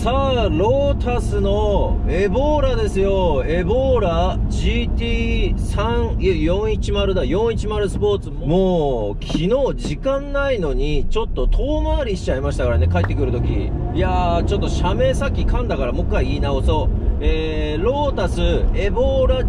さあ、ロータスのエボーラですよ。エボーラ GT410 だ。410スポーツ。もう、昨日時間ないのに、ちょっと遠回りしちゃいましたからね、帰ってくるとき。いやー、ちょっと社名さっき噛んだから、もう一回言い直そう。ロータスエボーラ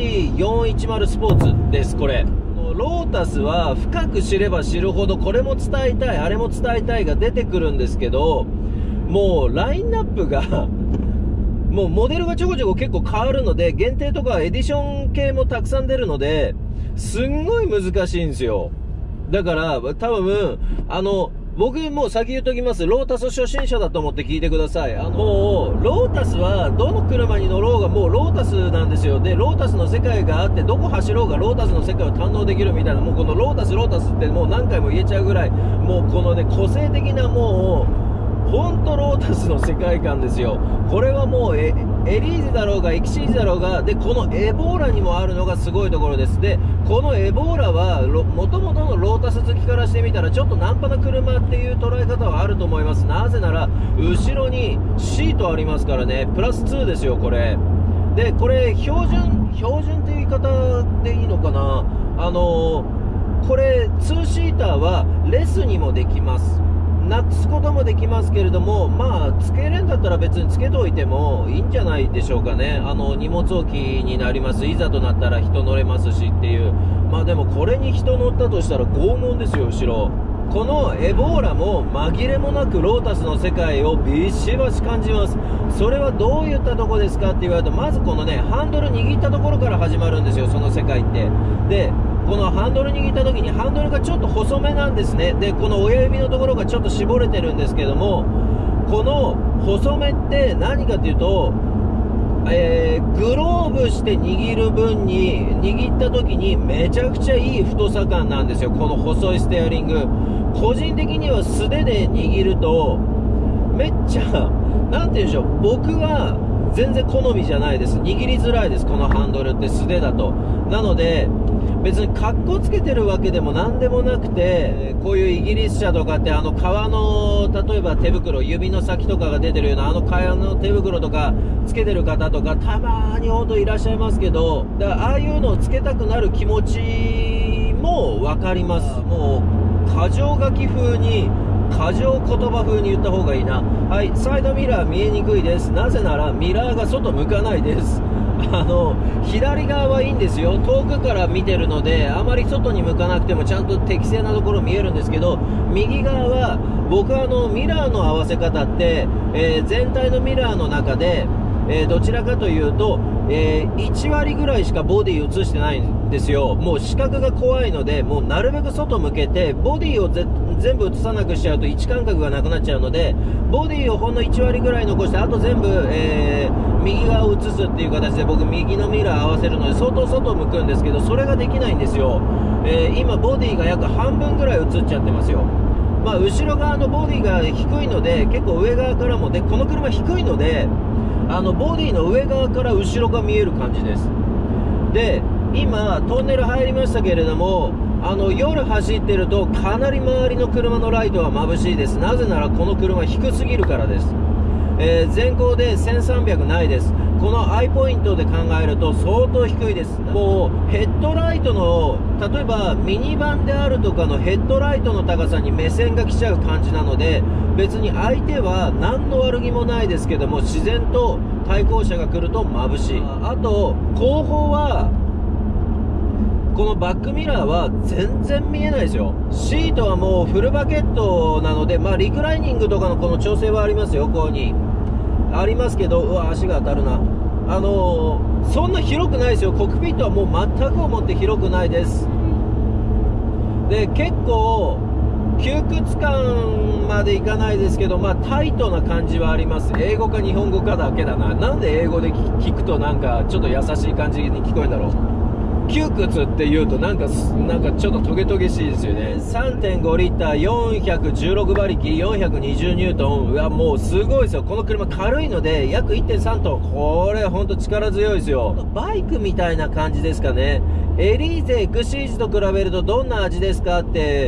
GT410 スポーツです、これ。ロータスは深く知れば知るほど、これも伝えたい、あれも伝えたいが出てくるんですけど、もうラインナップがもうモデルがちょこちょこ結構変わるので、限定とかエディション系もたくさん出るので、すんごい難しいんですよ。だから多分僕もう先言っときます。ロータス初心者だと思って聞いてください。もうロータスはどの車に乗ろうがもうロータスなんですよ。でロータスの世界があって、どこ走ろうがロータスの世界を堪能できるみたいな、もうこのロータスってもう何回も言えちゃうぐらい、もうこのね、個性的なもう本当ロータスの世界観ですよ。これはもうエリーゼだろうがエキシーゼだろうが、でこのエボーラにもあるのがすごいところです。でこのエボーラはもともとのロータス好きからしてみたらちょっとナンパな車っていう捉え方はあると思います。なぜなら後ろにシートありますからね。プラス2ですよ、これで。これ標準っていう言い方でいいのかな。これ2シーターはレスにもできます。なくすこともできますけれども、まあつけれんだったら別につけておいてもいいんじゃないでしょうかね。荷物置きになります。いざとなったら人乗れますしっていう。まあでもこれに人乗ったとしたら拷問ですよ、後ろ。このエボーラも紛れもなくロータスの世界をビシバシ感じます。それはどういったとこですかって言われると、まずこのね、ハンドル握ったところから始まるんですよ、その世界って。でこのハンドル握った時にハンドルがちょっと細めなんですね。でこの親指のところがちょっと絞れてるんですけども、この細めって何かというと、グローブして握る分に握った時にめちゃくちゃいい太さ感なんですよ、この細いステアリング。個人的には素手で握るとめっちゃなんて言うんでしょう、僕は全然好みじゃないです。握りづらいです、このハンドルって素手だと。なので別にカッコつけてるわけでもなんでもなくて、こういうイギリス車とかって革の例えば手袋、指の先とかが出てるような革の手袋とかつけてる方とかたまに本当いらっしゃいますけど、だからああいうのをつけたくなる気持ちも分かります。もう過剰書き風に過剰言葉風に言った方がいいな。はい、サイドミラー見えにくいです。なぜならミラーが外向かないです。左側はいいんですよ、遠くから見てるのであまり外に向かなくてもちゃんと適正なところ見えるんですけど、右側は僕はミラーの合わせ方って、全体のミラーの中で、どちらかというと、1割ぐらいしかボディ映してないんですよ。もう視覚が怖いので、もうなるべく外向けてボディを全部映さなくしちゃうと位置感覚がなくなっちゃうので、ボディをほんの1割ぐらい残して、あと全部、右側を映すっていう形で僕右のミラー合わせるので相当外向くんですけど、それができないんですよ。今ボディが約半分ぐらい映っちゃってますよ。まあ後ろ側のボディが低いので結構上側からも、でこの車低いのでボディの上側から後ろが見える感じです。で今トンネル入りましたけれども、夜走ってるとかなり周りの車のライトは眩しいです。なぜならこの車低すぎるからです。全高で1300ないです。このアイポイントで考えると相当低いです。もうヘッドライトの、例えばミニバンであるとかのヘッドライトの高さに目線が来ちゃう感じなので、別に相手は何の悪気もないですけども、自然と対向車が来ると眩しい。あと後方はこのバックミラーは全然見えないですよ。シートはもうフルバケットなので、まあリクライニングとかのこの調整はありますよ、こうにありますけど、うわ足が当たるな。そんな広くないですよ。コックピットはもう全く思って広くないです。で結構窮屈感までいかないですけど、まあタイトな感じはあります。英語か日本語かだけだな。なんで英語で聞くとなんかちょっと優しい感じに聞こえるんだろう。窮屈って言うとなんかちょっとトゲトゲしいですよね。 3.5 リッター416馬力420ニュートン。うわもうすごいですよ。この車軽いので約 1.3 トン。これほんと力強いですよ。バイクみたいな感じですかね。エリーゼエクシージと比べるとどんな味ですかって、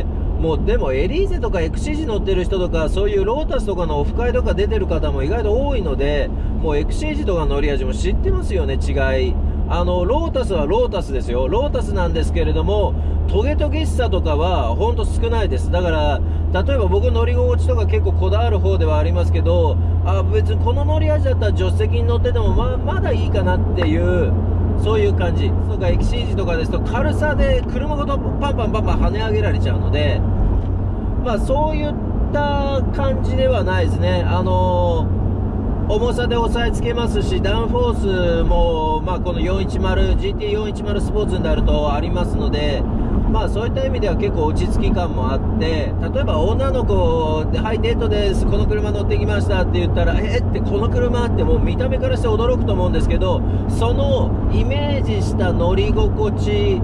もうでもエリーゼとかエクシージ乗ってる人とか、そういうロータスとかのオフ会とか出てる方も意外と多いので、もうエクシージとか乗り味も知ってますよね、違い。ロータスはロータスですよ。ロータスなんですけれども、トゲトゲしさとかはほんと少ないです。だから例えば僕乗り心地とか結構こだわる方ではありますけど、別にこの乗り味だったら助手席に乗っててもまだいいかなっていう、そういう感じとか。エクシージとかですと軽さで車ごとパンパン跳ね上げられちゃうので、そういった感じではないですね。重さで押さえつけますし、ダウンフォースも、この GT410 スポーツになるとありますので、そういった意味では結構落ち着き感もあって、例えば女の子で、はい、デートです、この車乗ってきましたって言ったら、ってこの車ってもう見た目からして驚くと思うんですけど、そのイメージした乗り心地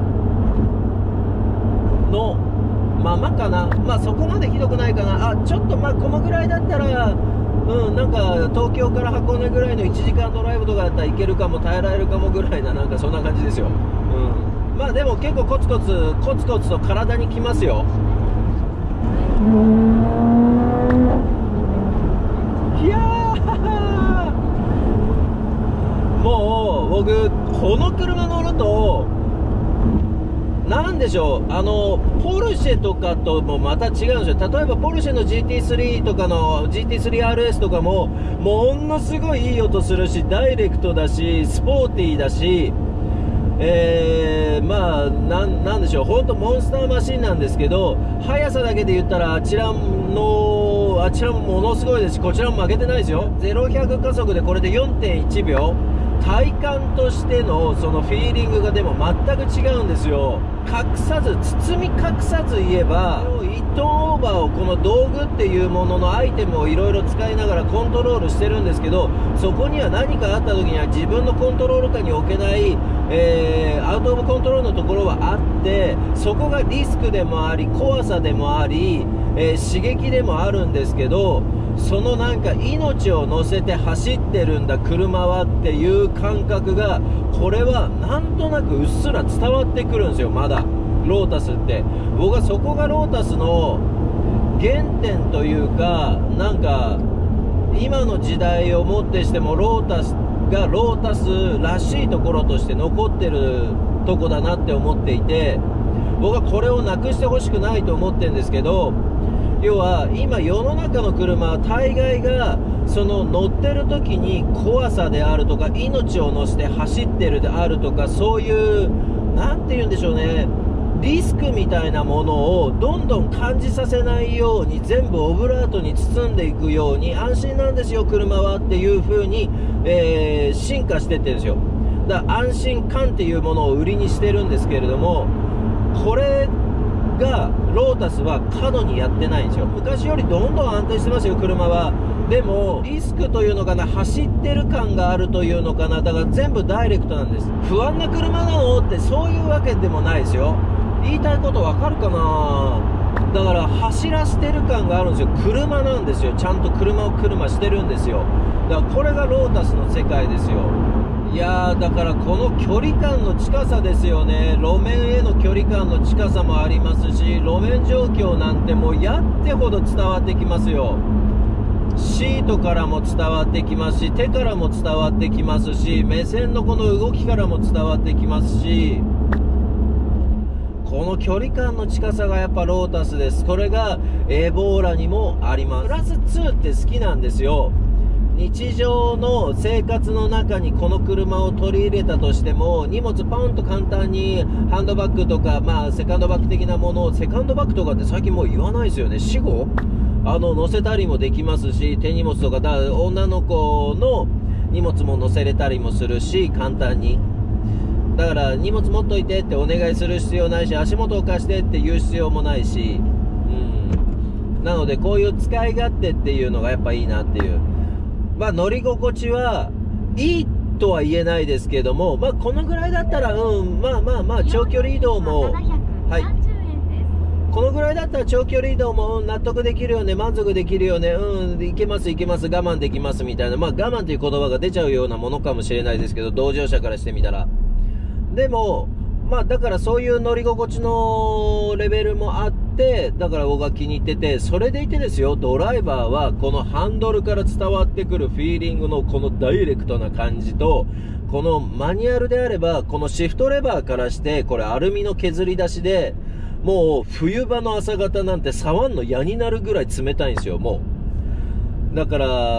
のままかな。そこまでひどくないかな。ちょっとこのぐらいだったら、なんか東京から箱根ぐらいの1時間ドライブとかだったらいけるかも、耐えられるかもぐらいな、なんかそんな感じですよ。でも結構コツコツと体にきますよ。いやー、もう僕この車乗るとなんでしょう、ポルシェとかともまた違うんですよ。例えばポルシェの GT3 とかの GT3RS とかもものすごいいい音するし、ダイレクトだし、スポーティーだし、なんでしょう、本当モンスターマシンなんですけど、速さだけで言ったらあちらもものすごいですし、こちらも負けてないですよ。0-100加速でこれで 4.1 秒、体感としてのそのフィーリングがでも全く違うんですよ。包み隠さず言えば、1トンオーバーをこの道具っていうもののアイテムをいろいろ使いながらコントロールしてるんですけど、そこには何かあった時には自分のコントロール下に置けない、アウトオブコントロールのところはあって、そこがリスクでもあり怖さでもあり、刺激でもあるんですけど、そのなんか命を乗せて走ってるんだ車はっていう感覚が、これはなんとなくうっすら伝わってくるんですよ。まだロータスって、僕はそこがロータスの原点というか、なんか今の時代をもってしてもロータスがロータスらしいところとして残ってるとこだなって思っていて、僕はこれをなくしてほしくないと思ってるんですけど、要は今世の中の車は大概がその乗ってる時に怖さであるとか、命を乗せて走ってるであるとか、そういうなんて言うんでしょうね、リスクみたいなものをどんどん感じさせないように、全部オブラートに包んでいくように、安心なんですよ車はっていう風に、進化していってるんですよ。だから安心感っていうものを売りにしてるんですけれども、これがロータスは過度にやってないんですよ。昔よりどんどん安定してますよ車は。でもリスクというのかな、走ってる感があるというのかな、だから全部ダイレクトなんです。不安な車なのってそういうわけでもないですよ。言いたいことわかるかな。だから走らせてる感があるんですよ。車なんですよ。ちゃんと車を車してるんですよ。だからこれがロータスの世界ですよ。いやー、だからこの距離感の近さですよね。路面への距離感の近さもありますし、路面状況なんてもうやってほど伝わってきますよ。シートからも伝わってきますし、手からも伝わってきますし、目線のこの動きからも伝わってきますし、この距離感の近さがやっぱロータスです。これがエボーラにもあります。プラス2って好きなんですよ。日常の生活の中にこの車を取り入れたとしても、荷物パンと簡単にハンドバッグとか、セカンドバッグ的なものを、セカンドバッグとかって最近もう言わないですよね。死後乗せたりもできますし、手荷物とか女の子の荷物も載せれたりもするし、簡単に。だから荷物持っといてってお願いする必要ないし、足元を貸してって言う必要もないし、なのでこういう使い勝手っていうのがやっぱいいなっていう。乗り心地はいいとは言えないですけども、このぐらいだったら、長距離移動も、はい。このぐらいだったら長距離移動も納得できるよね、満足できるよね、いけます、我慢できますみたいな、我慢という言葉が出ちゃうようなものかもしれないですけど、同乗者からしてみたら。でも、だからそういう乗り心地のレベルもあって、 て、だから僕が気に入ってて、それでいてですよ、ドライバーはこのハンドルから伝わってくるフィーリングのこのダイレクトな感じと、このマニュアルであれば、このシフトレバーからして、これアルミの削り出しで、もう冬場の朝方なんて触んの嫌になるぐらい冷たいんですよ、もう。だから、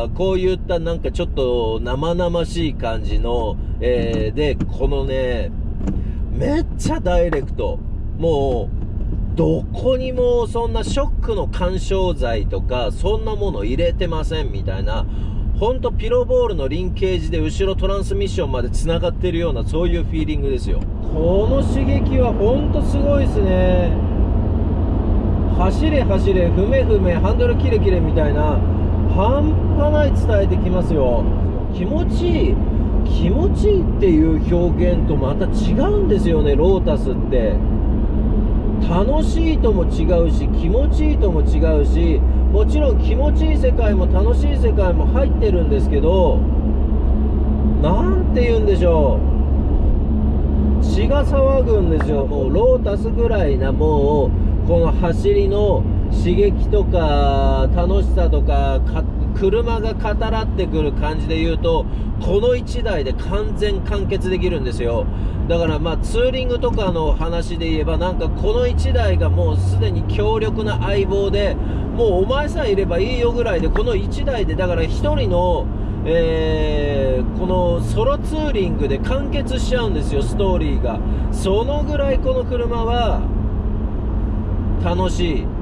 こういったなんかちょっと生々しい感じの、で、このね、めっちゃダイレクト。もう、どこにもそんなショックの干渉剤とか、そんなもの入れてませんみたいな、ほんとピロボールのリンケージで後ろトランスミッションまで繋がってるような、そういうフィーリングですよ。この刺激はほんとすごいですね。走れ走れ、踏め踏め、ハンドルキレキレみたいな、半端ない伝えてきますよ。気持ちいい。気持ちいいっていう表現とまた違うんですよね、ロータスって。楽しいとも違うし、気持ちいいとも違うし、もちろん気持ちいい世界も楽しい世界も入ってるんですけど、なんて言うんでしょう、血が騒ぐんですよ。もうロータスぐらいな、もうこの走りの刺激とか楽しさとか、車が語らってくる感じで言うと、この1台で完全完結できるんですよ。だからまあツーリングとかの話で言えば、なんかこの1台がもうすでに強力な相棒で、もうお前さえいればいいよぐらいで、この1台でだから1人の、このソロツーリングで完結しちゃうんですよ、ストーリーが。そのぐらいこの車は楽しい。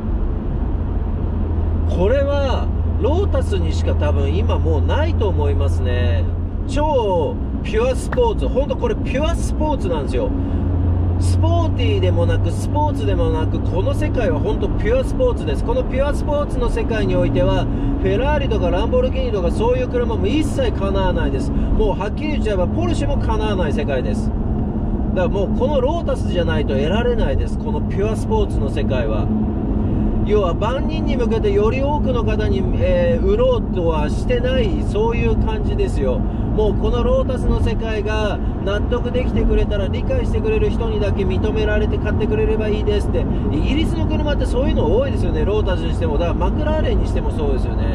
これはロータスにしか多分今もうないと思いますね。超ピュアスポーツ、ほんとこれピュアスポーツなんですよ。スポーティーでもなくスポーツでもなく、この世界は本当ピュアスポーツです。このピュアスポーツの世界においては、フェラーリとかランボルギーニとかそういう車も一切叶わないです。もうはっきり言っちゃえばポルシェも叶わない世界です。だからもうこのロータスじゃないと得られないです、このピュアスポーツの世界は。要は万人に向けてより多くの方に、売ろうとはしてない、そういう感じですよ。もうこのロータスの世界が納得できてくれたら、理解してくれる人にだけ認められて買ってくれればいいですって。イギリスの車ってそういうの多いですよね。ロータスにしても、だからマクラーレンにしてもそうですよね。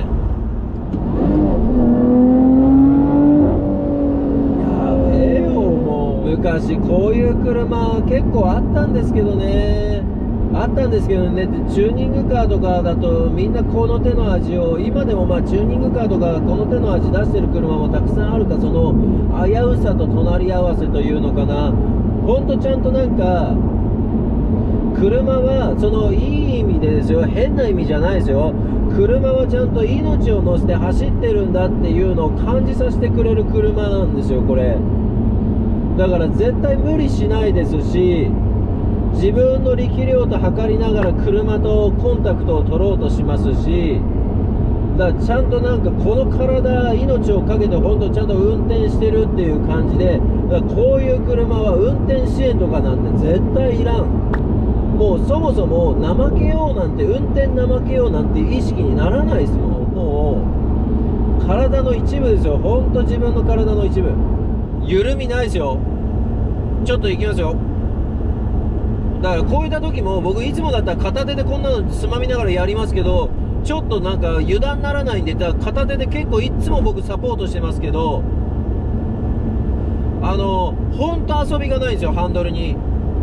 やべえよ、もう昔こういう車結構あったんですけどね。あったんですけどね。チューニングカーとかだとみんなこの手の味を、今でもまあチューニングカーとかこの手の味出してる車もたくさんあるか、その危うさと隣り合わせというのかな。ほんとちゃんとなんか車はそのいい意味でですよ、変な意味じゃないですよ。車はちゃんと命を乗せて走ってるんだっていうのを感じさせてくれる車なんですよ、これ。だから絶対無理しないですし、自分の力量と測りながら車とコンタクトを取ろうとしますし、だからちゃんとなんかこの体、命をかけて本当ちゃんと運転してるっていう感じで、だからこういう車は運転支援とかなんて絶対いらん。もうそもそも怠けようなんて、運転怠けようなんて意識にならないですもん。もう体の一部ですよ、本当自分の体の一部。緩みないですよ。ちょっと行きますよ。だからこういった時も僕いつもだったら片手でこんなのつまみながらやりますけど、ちょっとなんか油断ならないんで、だから片手で結構いつも僕サポートしてますけど、ほんと遊びがないんですよ、ハンドルに。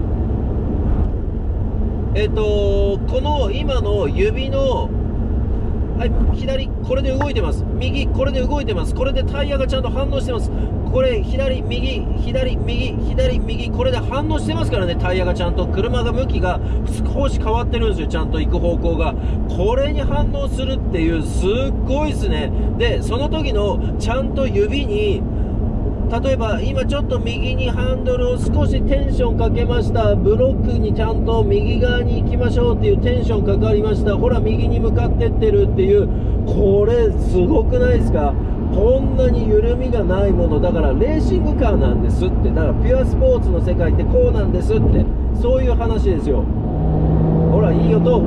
この今の指の、はい、左これで動いてます、右これで動いてます、これでタイヤがちゃんと反応してます。これ左右左右左右、これで反応してますからね、タイヤがちゃんと。車が向きが少し変わってるんですよ、ちゃんと行く方向が。これに反応するっていう、すっごいですね。でその時のちゃんと指に、例えば今ちょっと右にハンドルを少しテンションかけました、ブロックにちゃんと右側に行きましょうっていうテンションかかりました、ほら右に向かってってるっていう、これすごくないですか。こんなに緩みがないものだからレーシングカーなんですって。だからピュアスポーツの世界ってこうなんですって、そういう話ですよ。ほらいい音、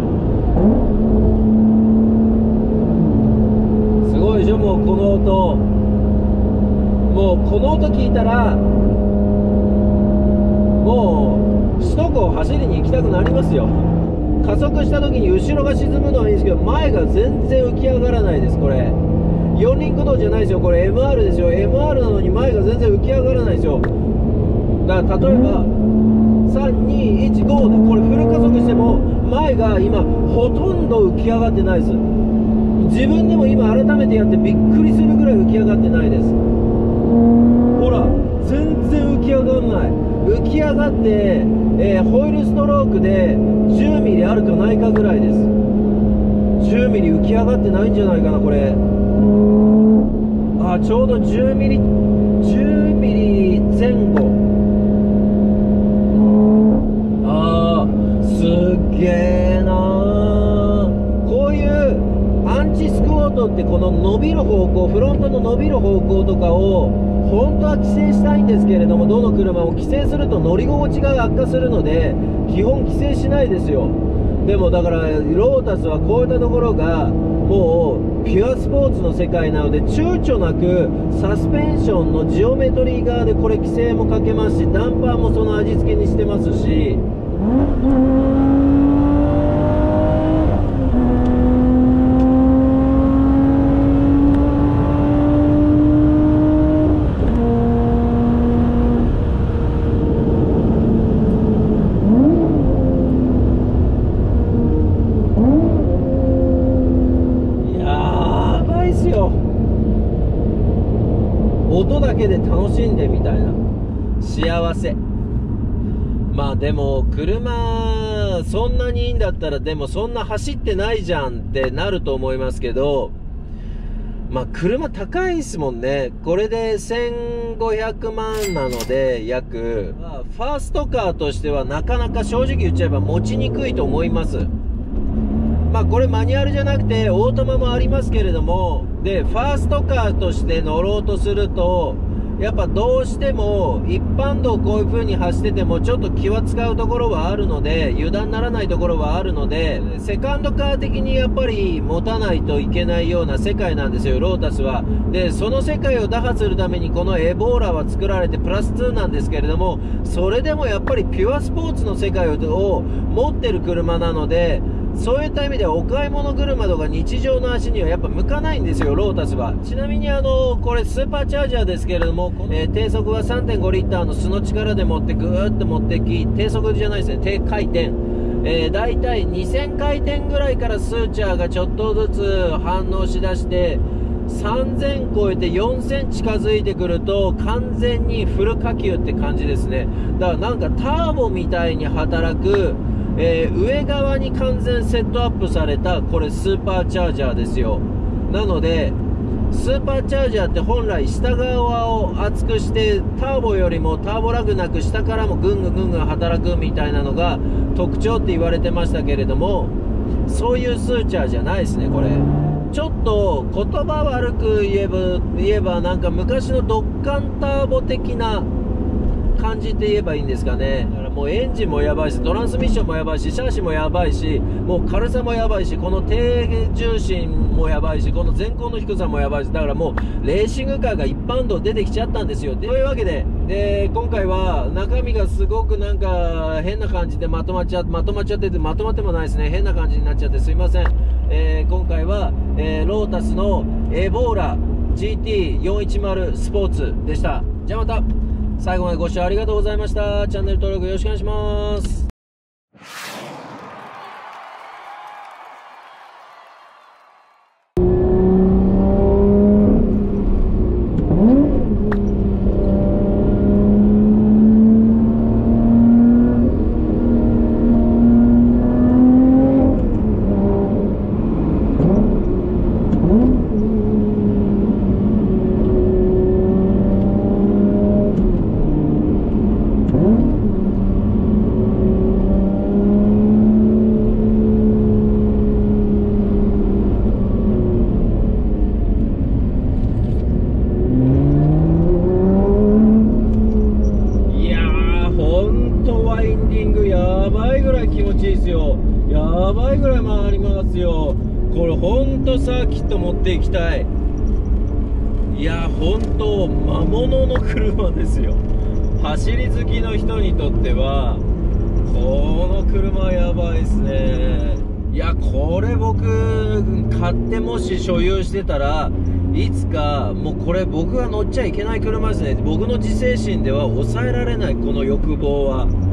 すごいでしょ。もうこの音、もうこの音聞いたらもう首都高を走りに行きたくなりますよ。 加速した時に後ろが沈むのはいいんですけど、前が全然浮き上がらないです。これ四輪駆動じゃないですよ、これ MR ですよ。 MR なのに前が全然浮き上がらないですよ。だから例えば3215でこれフル加速しても前が今ほとんど浮き上がってないです。自分でも今改めてやってびっくりするぐらい浮き上がってないです。ほら全然浮き上がんない。浮き上がって、ホイールストロークで10ミリあるかないかぐらいです。10ミリ浮き上がってないんじゃないかなこれ。あ、ちょうど10ミリ前後。あー、すっげーなー。こういうアンチスクォートってこの伸びる方向、フロントの伸びる方向とかを本当は規制したいんですけれども、どの車も規制すると乗り心地が悪化するので基本規制しないですよ。でもだからロータスはこういったところがもうピュアスポーツの世界なので、躊躇なくサスペンションのジオメトリー側でこれ規制もかけますし、ダンパーもその味付けにしてますし、音だけで楽しんでみたいな幸せ。まあでも車そんなにいいんだったら、でもそんな走ってないじゃんってなると思いますけど、まあ車高いですもんね。これで1500万なので約、ファーストカーとしてはなかなか正直言っちゃえば持ちにくいと思います。まあこれマニュアルじゃなくてオートマもありますけれども、でファーストカーとして乗ろうとするとやっぱどうしても一般道こういう風に走っててもちょっと気は使うところはあるので、油断ならないところはあるので、セカンドカー的にやっぱり持たないといけないような世界なんですよ、ロータスは。でその世界を打破するためにこのエボーラは作られてプラス2なんですけれども、それでもやっぱりピュアスポーツの世界を持ってる車なので、そういった意味ではお買い物車とか日常の足にはやっぱ向かないんですよ、ロータスは。ちなみにこれスーパーチャージャーですけれども、低速は 3.5 リッターの素の力で持ってぐーっと持ってき、低速じゃないですね、低回転、だいたい2000回転ぐらいからスーチャーがちょっとずつ反応しだして3000超えて4000近づいてくると完全にフル火球って感じですね。だからなんかターボみたいに働く、上側に完全セットアップされたこれスーパーチャージャーですよ。なのでスーパーチャージャーって本来下側を厚くしてターボよりもターボラグなく下からもぐんぐんぐんぐん働くみたいなのが特徴って言われてましたけれども、そういうスーチャーじゃないですね。これちょっと言葉悪く言えばなんか昔のドッカンターボ的な感じって言えばいいんですかね。だからもうエンジンもやばいし、トランスミッションもやばいし、シャーシもやばいし、もう軽さもやばいし、この低重心もやばいし、この前高の低さもやばいし、だからもうレーシングカーが一般道出てきちゃったんですよ。というわけで、今回は中身がすごくなんか変な感じでまとまってて、まとまってもないですね。変な感じになっちゃってすいません。今回は、ロータスのエボーラ GT410 スポーツでした。じゃあまた最後までご視聴ありがとうございました。チャンネル登録よろしくお願いします。やばいぐらい回りますよ。これほんとサーキット持っていきたい。いやほんと魔物の車ですよ。走り好きの人にとってはこの車やばいっすね。いや、これ僕買ってもし所有してたら、いつかもうこれ僕が乗っちゃいけない車ですね。僕の自制心では抑えられない、この欲望は。